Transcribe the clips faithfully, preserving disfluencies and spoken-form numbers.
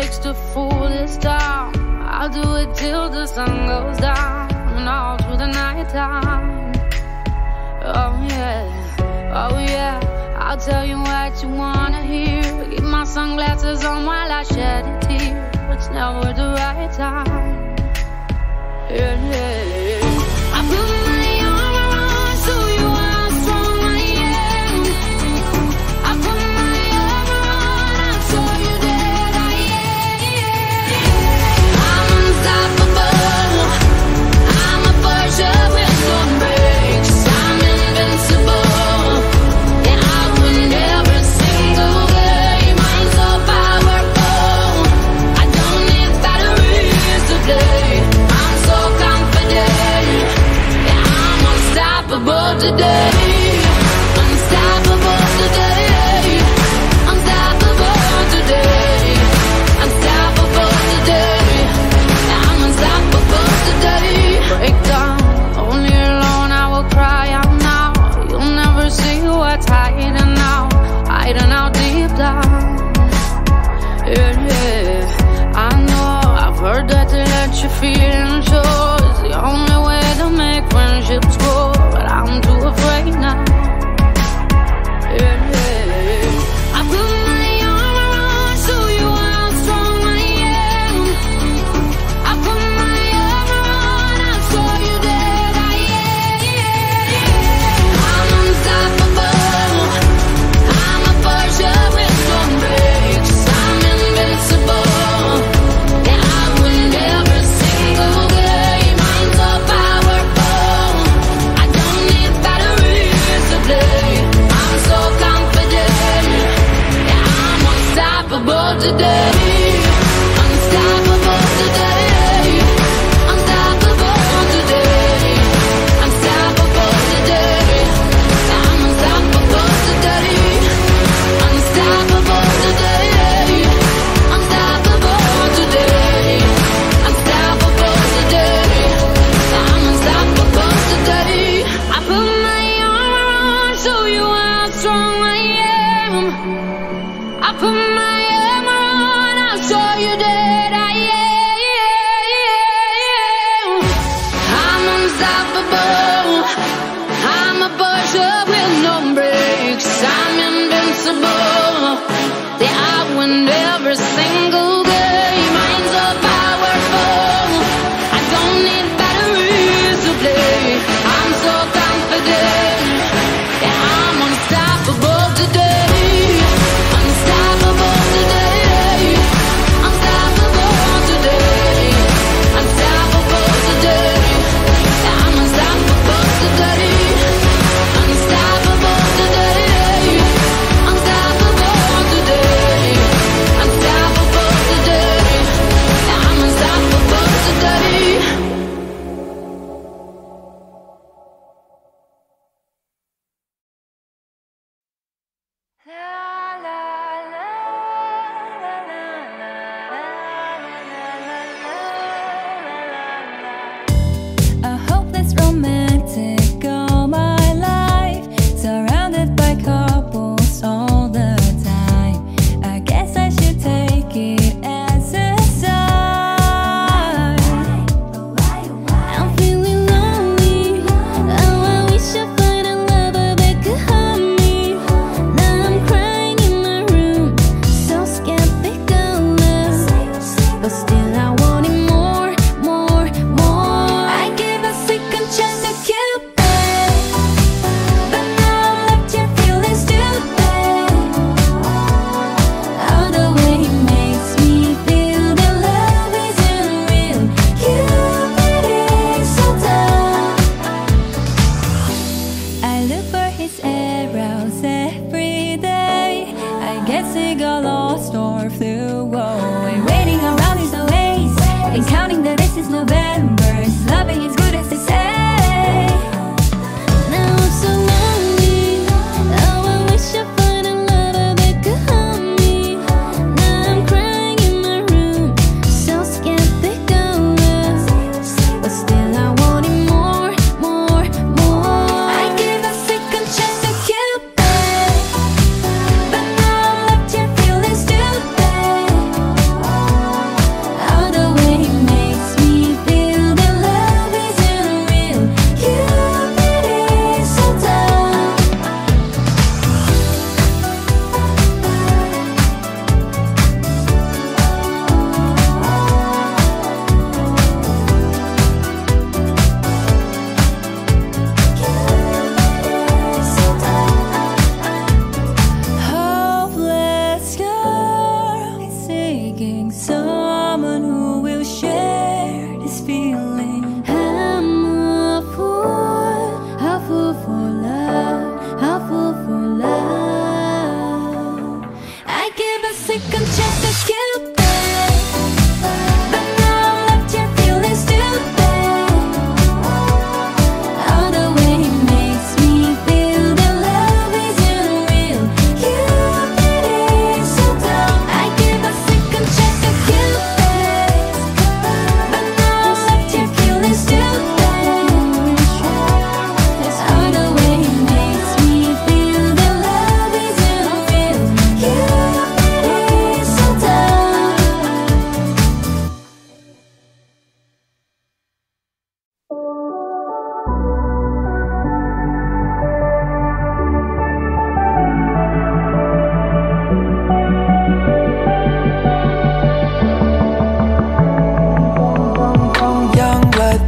takes to fool this town. I'll do it till the sun goes down and all through the night time. Oh yeah, oh yeah, I'll tell you what you wanna hear. Keep my sunglasses on while I shed a tear. It's never the right time. Yeah, yeah. I put my arm around so you how strong I am. I put my arm around and show you that I am. I'm unstoppable. I'm a Porsche with no brakes. I'm invincible. Yeah, I win every single game. I'm so powerful. I don't need batteries to play. I'm so confident. Yeah, I'm unstoppable today. Unstoppable today. Unstoppable today. Unstoppable today. Yeah, I'm unstoppable today. Break down, only alone I will cry out now. You'll never see what's hiding out, hiding out deep down. Yeah, yeah, I know, I've heard that to let you feel and show is the only way to make friendships grow, but I'm too afraid now. Yeah, yeah, I put my arm around so you how strong I am. I put my arm around and show you that I am. I'm unstoppable. I'm a Porsche with no brakes. I'm invincible. Yeah, I win every single game. I'm so powerful. I don't need batteries to play. I'm so confident. Yeah, I'm unstoppable today. Unstoppable today. Unstoppable today. Unstoppable today. Yeah, I'm unstoppable today. Unstoppable today. Unstoppable today. Unstoppable today. Yeah, I'm unstoppable today. I put my arm around, show you how strong I am. I put my arm around, I'll show you that I am. I'm unstoppable. I'm a Porsche with no brakes. I'm invincible. Yeah, I win every single game. I'm so powerful. I don't need batteries to play. I'm so confident. Yeah, I'm unstoppable today. Unstoppable today. Unstoppable today. Unstoppable today. Yeah, I'm unstoppable today. Unstoppable today. Unstoppable today. Unstoppable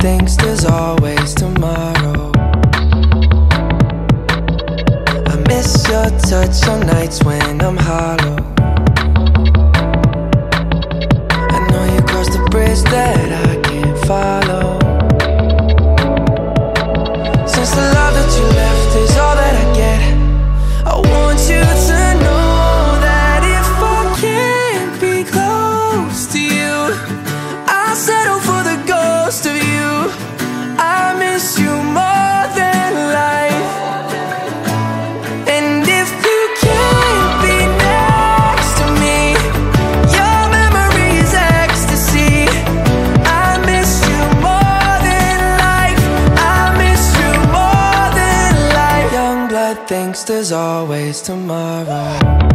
thinks there's always tomorrow. I miss your touch on nights when I'm hollow. I know you crossed the bridge that I can't follow. Since the love that you left is all that I get, I want you to know that if I can't be close to you, I'll settle for the ghost of you. I miss you more than life. And if you can't be next to me, your memory is ecstasy. I miss you more than life. I miss you more than life. Young blood thinks there's always tomorrow.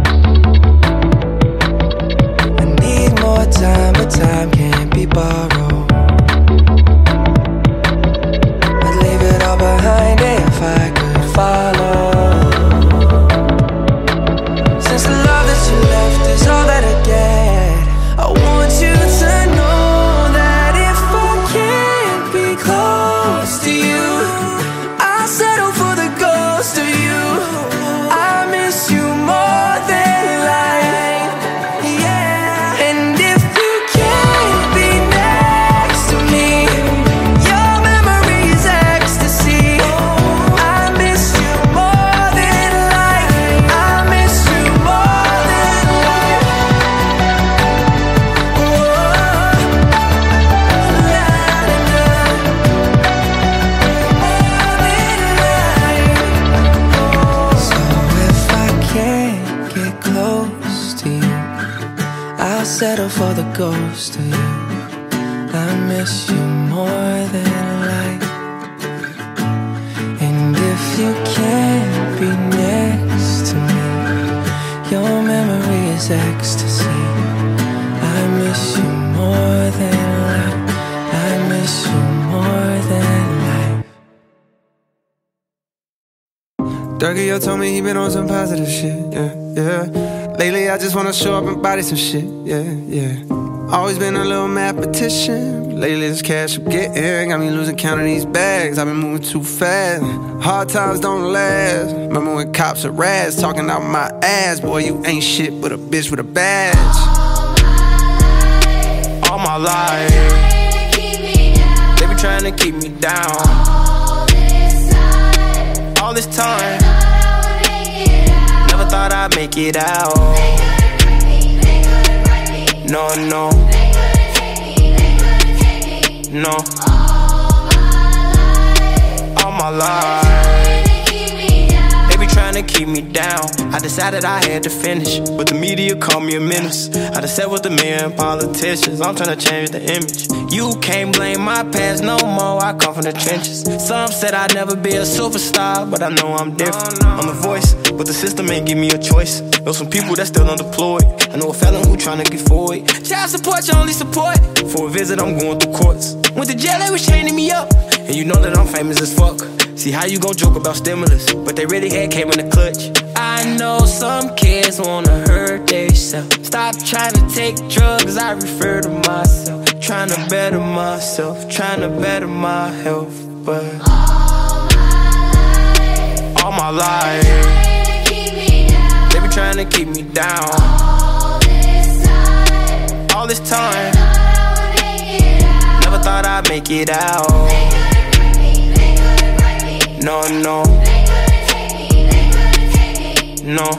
I need more time, but time can't be borrowed. I'd leave it all behind if I could follow. Since the love that you left is all that I get, I want you to know that if I can't be close to you, I'll settle for the ghost of you. I miss you more than life, yeah. And if you can't be next to me, your memory is ecstasy. I miss you more than life. I miss you more than life. So if I can't get close to you, I'll settle for the ghost of you. I miss you more than life. And if you can't be next to me, your memory is ecstasy. I miss you more than life. I miss you more than life. Durkio told me he been on some positive shit, yeah, yeah. Lately I just wanna show up and body some shit, yeah, yeah. Always been a little mathematician, but lately this cash I'm getting got me losing count of these bags. I've been moving too fast, hard times don't last. Remember when cops are rats talking out my ass? Boy, you ain't shit but a bitch with a badge. All my life, they be trying to keep me down. All this time, never thought I'd make it out. No, no, no. All my life, they be trying to keep me down. I decided I had to finish, but the media called me a menace. I done sat with the men politicians, I'm trying to change the image. You can't blame my past no more, I come from the trenches. Some said I'd never be a superstar, but I know I'm different. I'm a voice, but the system ain't give me a choice. Know some people that still undeployed. I know a felon who tryna get forward. Child support, your only support. For a visit, I'm going through courts. Went to jail, they was chaining me up. And you know that I'm famous as fuck. See how you gon' joke about stimulus, but they really had came in the clutch. I know some kids wanna hurt themselves. Stop trying to take drugs, I refer to myself. Trying to better myself, trying to better my health. But all my life, they be trying to keep me down. All this time, never thought I'd make it out. No, no, no.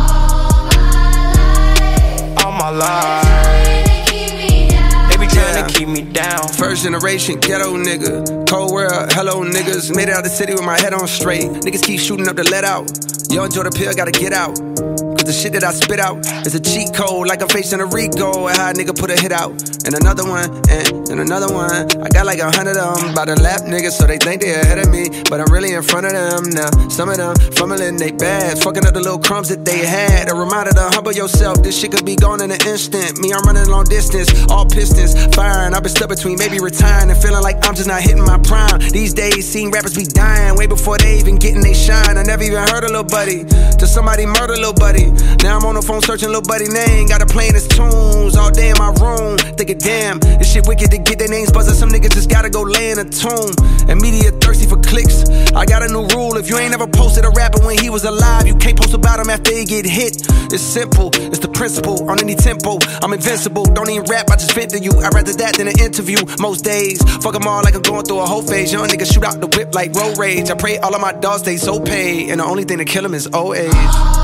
All my life, they be trying to keep me down. First generation ghetto nigga, cold world, hello niggas. Made it out the city with my head on straight. Niggas keep shooting up the let out. Yo, enjoy the pill, gotta get out. Cause the shit that I spit out is a cheat code, like I'm facing a Rico. And how a nigga put a hit out, and another one, and, and another one. I got like a hundred of them by the lap niggas, so they think they ahead of me, but I'm really in front of them now. Some of them fumbling they bags, fucking up the little crumbs that they had. A reminder to humble yourself, this shit could be gone in an instant. Me, I'm running long distance, all pistons firing. I've been stuck between maybe retiring and feeling like I'm just not hitting my prime. These days, seeing rappers be dying way before they even getting they shine. I never even heard a little buddy till somebody murder little buddy. Now I'm on the phone searching little buddy name. Got a playing his tunes all day in my room. Thinking, damn, this shit wicked to get their names buzzing. Some niggas just gotta go lay in a tomb. And media thirsty for clicks. I got a new rule. If you ain't ever posted a rapper when he was alive, you can't post about him after he get hit. It's simple, it's the principle. On any tempo, I'm invincible. Don't even rap, I just vent to you. I'd rather that than an interview most days. Fuck them all like I'm going through a whole phase. Young niggas shoot out the whip like road rage. I pray all of my dogs stay so paid, and the only thing to kill them is old age.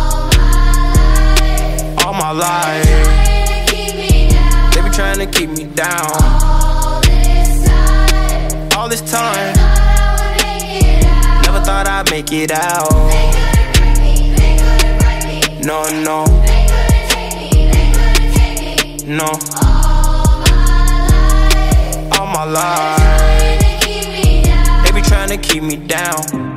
All my life, they be trying to keep me down. All this time, never thought I'd make it out. No, no, no. All my life, they be trying to keep me down.